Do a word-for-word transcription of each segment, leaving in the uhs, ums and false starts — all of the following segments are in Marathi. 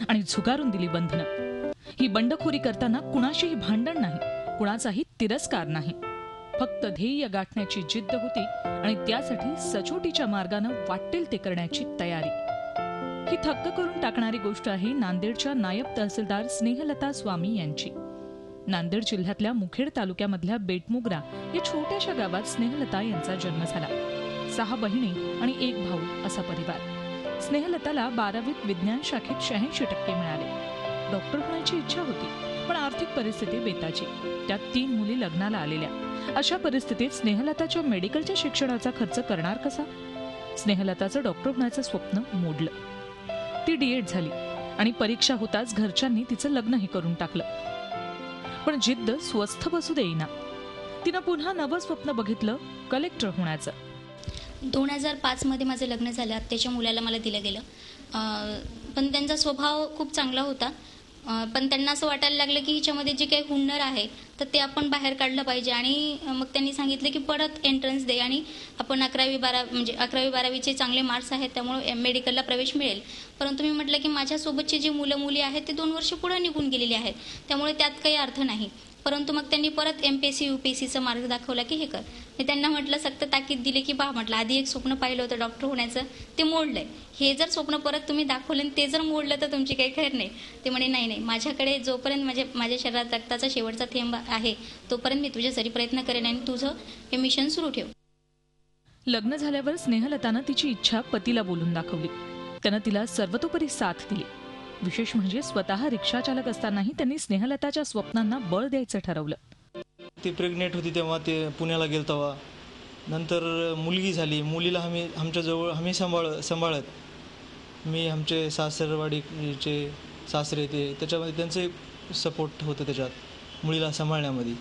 आणि झुगारून दिली बंधनं. ही बंडखोरी करताना कुणाशीही भांडण नाही, कुणाचाही तिरस्कार नाही. फक्त ध्येय गाठण्याची जिद्द होती आणि त्यासाठी सचोटीच्या मार्गानं वाटेल ते करण्याची तयारी. ही थक्क करून टाकणारी गोष्ट आहे नांदेडच्या नायब तहसीलदार स्नेहलता स्वामी यांची. नांदेड जिल्ह्यातल्या मुखेड तालुक्यामधल्या बेटमुगरा या छोट्याशा गावात स्नेहलता यांचा जन्म झाला. सहा बहिणी आणि एक भाऊ असा परिवार. स्नेहलताला बारावीत विज्ञान शाखेत शहाऐंशी टक्के मिळाले. डॉक्टर होण्याची इच्छा होती, पण आर्थिक परिस्थिती बेताची. त्यात तीन मुली लग्नाला आलेल्या. अशा परिस्थितीत स्नेहलताच्या मेडिकलच्या शिक्षणाचा खर्च करणार कसा? स्नेहलताचं डॉक्टर होण्याचं स्वप्न मोडलं. ती डीएड झाली आणि परीक्षा होताच घरच्यांनी तिचं लग्नही करून टाकलं. पण जिद्द स्वस्थ बसू देईना. तिनं पुन्हा नवं स्वप्न बघितलं, कलेक्टर होण्याचं. दोन हजार पाचमध्ये माझं लग्न झालं. त्याच्या मुलाला मला दिलं गेलं. पण त्यांचा स्वभाव खूप चांगला होता. पण त्यांना असं वाटायला लागलं की हिच्यामध्ये जे काही हुन्नर आहे तर ते आपण बाहेर काढलं पाहिजे. आणि मग त्यांनी सांगितलं की परत एंट्रन्स दे आणि आपण अकरावी बारा म्हणजे अकरावी बारावीचे चांगले मार्क्स आहेत त्यामुळे मेडिकलला प्रवेश मिळेल. परंतु मी म्हटलं की माझ्यासोबतचे जे मुलं मुली आहेत ते दोन वर्ष पुढे निघून गेलेले आहेत, त्यामुळे त्यात काही अर्थ नाही. परंतु मग त्यांनी परत M P S C U P S सीचा मार्ग दाखवला की हे कर. मी त्यांना म्हटलं सक्त ताकीद दिली की पहा म्हटलं आधी एक स्वप्न पाहिलं होतं डॉक्टर होण्याचं, ते मोडलंय. हे जर स्वप्न परत तुम्ही दाखवलं आणि ते जर मोडलं तर तुमची काही खैर नाही. ते म्हणे नाही नाही माझ्याकडे जोपर्यंत माझ्या माझ्या शरीरात रक्ताचा शेवटचा थेंब आहे तोपर्यंत मी तुझ्यासाठी प्रयत्न करेन आणि तुझं हे मिशन सुरू ठेव. लग्न झाल्यावर स्नेहलतानं तिची इच्छा पतीला बोलून दाखवली. त्यानं तिला सर्वतोपरी साथ दिली. विशेष म्हणजे स्वतः रिक्षा चालक असतानाही त्यांनी स्नेहलताच्या स्वप्नांना बळ द्यायचं ठरवलं. ती प्रेग्नेंट होती तेव्हा ते पुण्याला गेलो तेव्हा. नंतर मुलगी झाली. मुलीला आम्ही आमच्याजवळ आम्ही सांभाळ सांभाळत मी आमचे सासरवाडीचे सासरे ते त्याच्यामध्ये त्यांचे सपोर्ट होतं त्याच्यात मुलीला सांभाळण्यामध्ये.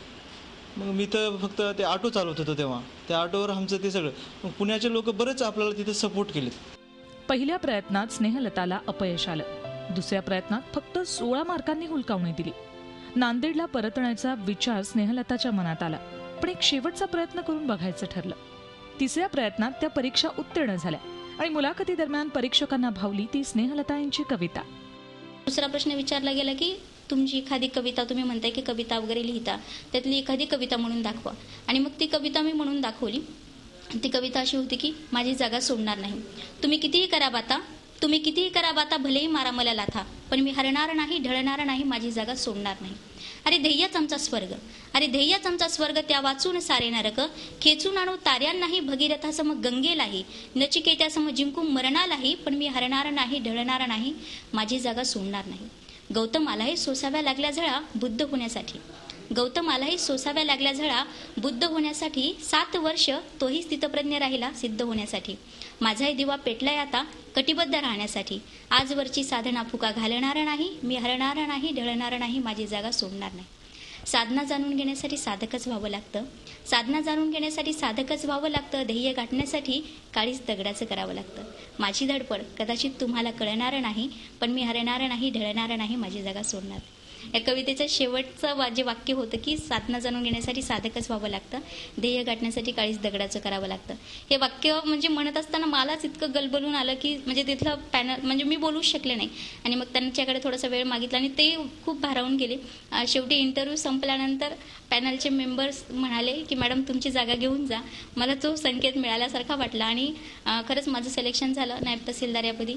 मग मी तर फक्त ते ऑटो चालवत होतो तेव्हा. त्या ऑटोवर आमचं ते सगळं. मग पुण्याचे लोक बरेच आपल्याला तिथं सपोर्ट केलेत. पहिल्या प्रयत्नात स्नेहलताला अपयश आलं. दुसऱ्या प्रयत्नात फक्त सोळा मार्कांनी हुलकावणी दिली. नांदेडला परतण्याचा विचार स्नेहलताच्या मनात आला, पण एक शेवटचा प्रयत्न करून बघायचं ठरलं. तिसऱ्या प्रयत्नात त्या परीक्षा उत्तीर्ण झाल्या आणि मुलाखती दरम्यान परीक्षकांना भावली ती स्नेहलता यांची कविता. दुसरा प्रश्न विचारला गेला की तुमची एखादी कविता, तुम्ही म्हणताय की कविता वगैरे लिहिता, त्यातली एखादी कविता म्हणून दाखवा. आणि मग ती कविता मी म्हणून दाखवली. ती कविता अशी होती की माझी जागा सोडणार नाही. तुम्ही कितीही करा बाता, तुम्ही कितीही करा बाता, भलेही मारा मला लाथा, पण मी हरणार नाही, ढळणार नाही, माझी जागा सोडणार नाही. अरे ध्येयच आमचा स्वर्ग, अरे ध्येयच आमचा स्वर्ग, त्या वाचून सारे नरक, खेचून आणू ताऱ्यांनाही, भगीरथासम गंगेलाही, नचिकेत्यासम जिंकून मरणालाही, पण मी हरणार नाही, ढळणार नाही, माझी जागा सोडणार नाही. गौतमालाही सोसाव्या लागल्या झळा बुद्ध होण्यासाठी. गौतमालाही सोसाव्या लागल्या झळा बुद्ध होण्यासाठी. सात वर्ष तोही स्थितप्रज्ञ राहिला सिद्ध होण्यासाठी. माझाही दिवा पेटलाय आता कटिबद्ध राहण्यासाठी. आजवरची साधना फुका घालणार नाही, मी हरणार नाही, ढळणार नाही, माझी जागा सोडणार नाही. साधना जाणून घेण्यासाठी साधकच व्हावं लागतं. साधना जाणून घेण्यासाठी साधकच व्हावं लागतं. ध्येय गाठण्यासाठी काळीच दगडाचं करावं लागतं. माझी धडपड कदाचित तुम्हाला कळणार नाही, पण मी हरणार नाही, ढळणार नाही, माझी जागा सोडणार. या कवितेचं शेवटचं वा जे वाक्य होतं की साधना जाणून घेण्यासाठी साधकच व्हावं लागतं, ध्येय गाठण्यासाठी काळीच दगडाचं करावं लागतं. हे वाक्य म्हणजे म्हणत असताना मलाच इतकं गलबलून आलं की म्हणजे तिथलं पॅनल म्हणजे मी बोलूच शकले नाही. आणि मग त्यांच्याकडे थोडासा वेळ मागितला आणि ते खूप भारावून गेले. शेवटी इंटरव्ह्यू संपल्यानंतर पॅनलचे मेंबर्स म्हणाले की मॅडम तुमची जागा घेऊन जा. मला तो संकेत मिळाल्यासारखा वाटला आणि खरंच माझं सिलेक्शन झालं नायब तहसीलदार यापदी.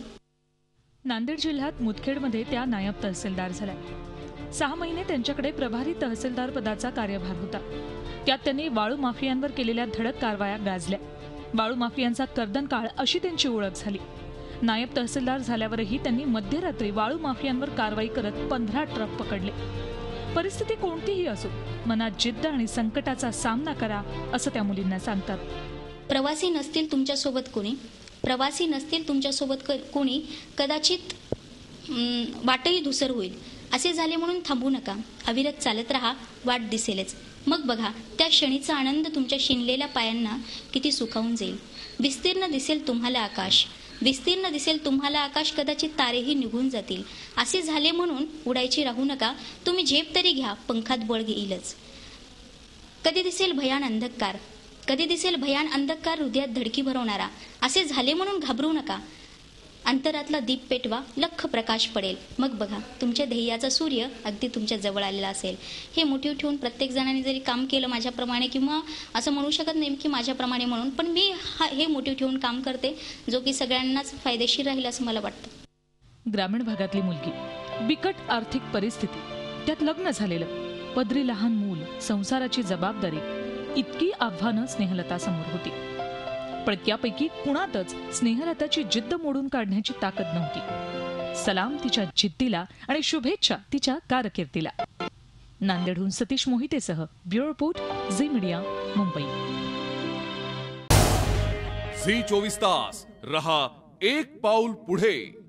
नांदेड जिल्ह्यात मुदखेडमध्ये त्या नायब तहसीलदार झाल्या. सहा महिने त्यांच्याकडे प्रभारी तहसीलदार पदाचा कार्यभार होता. त्यात त्यांनी वाळू माफियांवर केलेल्या धडक कारवाया गाजल्या. वाळू माफियांचा कर्दनकाळ अशी त्यांची ओळख झाली. नायब तहसीलदार झाल्यावरही त्यांनी मध्यरात्री वाळू माफियांवर कारवाई करत पंधरा ट्रक पकडले. परिस्थिती कोणतीही असो, मनात जिद्द आणि संकटाचा सामना करा असं त्या मुलींना सांगतात. प्रवासी नसतील तुमच्यासोबत कोणी, प्रवासी नसतील तुमच्यासोबत कोणी, कदाचित वाटही धुसर होईल. असे झाले म्हणून थांबू नका, अविरत चालत राहा, वाट दिसेलच. मग बघा त्या क्षणीचा आनंद तुमच्या शिनलेल्या पायांना किती सुखावून जाईल. विस्तीर्ण दिसेल तुम्हाला आकाश, विस्तीर्ण दिसेल तुम्हाला आकाश, कदाचित तारेही निघून जातील. असे झाले म्हणून उडायची राहू नका, तुम्ही झेप तरी घ्या, पंखात बळ घेईलच. कधी दिसेल भयान अंधकार, कधी दिसेल भयान अंधकार, हृदयात धडकी भरवणारा. असे झाले म्हणून घाबरू नका, अंतरातला दीप पेटवा, लख प्रकाश पडेल. मग बघा तुमच्या ध्येयाचा सूर्य अगदी तुमच्या जवळ आलेला असेल. हे मोटिव्ह ठेवून प्रत्येक जणांनी जरी काम केलं माझ्याप्रमाणे, किंवा असं म्हणू शकत नाही की माझ्याप्रमाणे म्हणून, पण मी हा हे मोटिव्ह ठेवून काम करते, जो की सगळ्यांनाच फायदेशीर राहील असं मला वाटतं. ग्रामीण भागातली मुलगी, बिकट आर्थिक परिस्थिती, त्यात लग्न झालेलं, पदरी लहान मूल, संसाराची जबाबदारी, इतकी आव्हानं स्नेहलता समोर होती. पण त्यापैकी कुणातच स्नेहलताची जिद्द मोडून काढण्याची ताकद नव्हती. सलाम तिच्या जिद्दीला आणि शुभेच्छा तिच्या कारकिर्दीला. नांदेडहून सतीश मोहितेसह bureau report, Zee media, Mumbai. Zee चोवीस तास रहा एक पाऊल पुढे.